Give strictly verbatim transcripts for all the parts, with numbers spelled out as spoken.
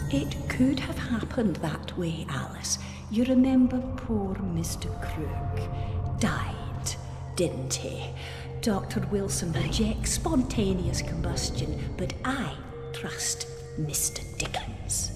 It could have happened that way, Alice. You remember poor Mister Crook died, didn't he? Doctor Wilson rejects spontaneous combustion, but I trust Mister Dickens.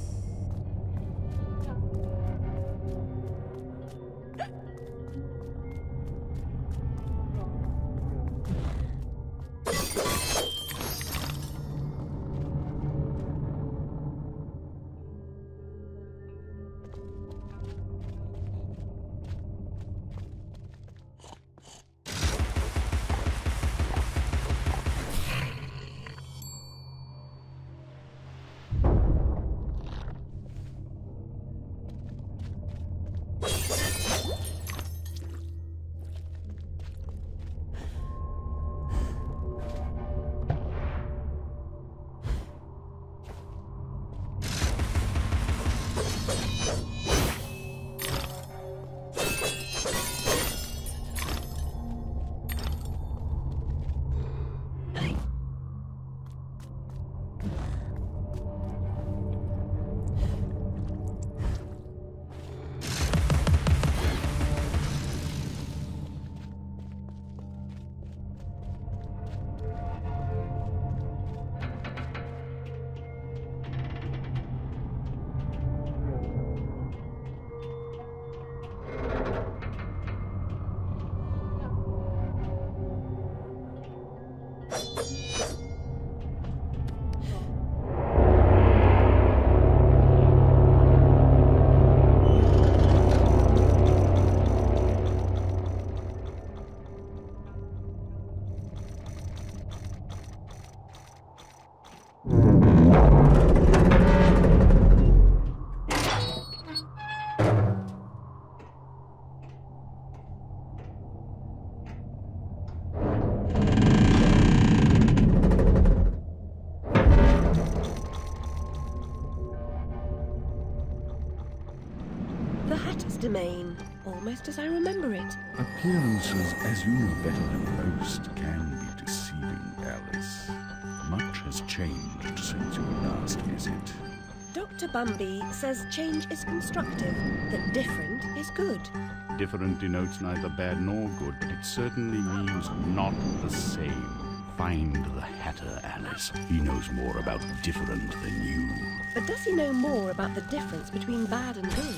Domain, almost as I remember it. Appearances, as you know better than most, can be deceiving, Alice. Much has changed since your last visit. Doctor Bumby says change is constructive, that different is good. Different denotes neither bad nor good, but it certainly means not the same. Find the Hatter, Alice. He knows more about different than you. But does he know more about the difference between bad and good?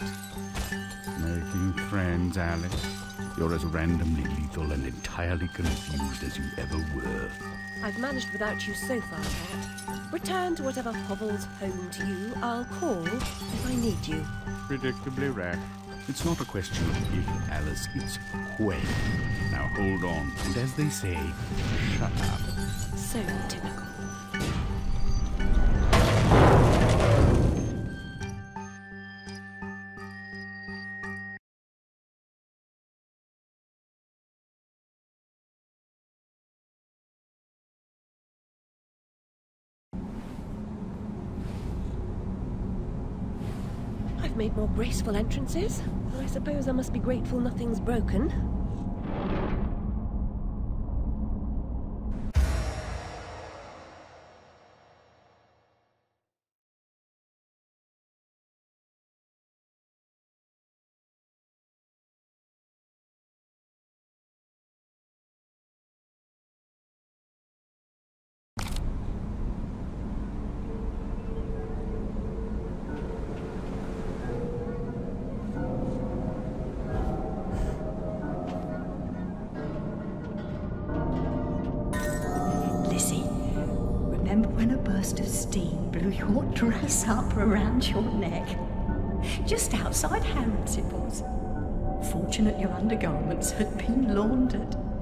Making friends, Alice. You're as randomly lethal and entirely confused as you ever were. I've managed without you so far, Cat. Return to whatever hovels home to you. I'll call if I need you. Predictably rash. It's not a question of if, Alice, it's when. Now hold on, and as they say, shut up. So typical. I've made more graceful entrances. I suppose I must be grateful nothing's broken. Remember when a burst of steam blew your dress up around your neck? Just outside Harrodsible's. Fortunate your undergarments had been laundered.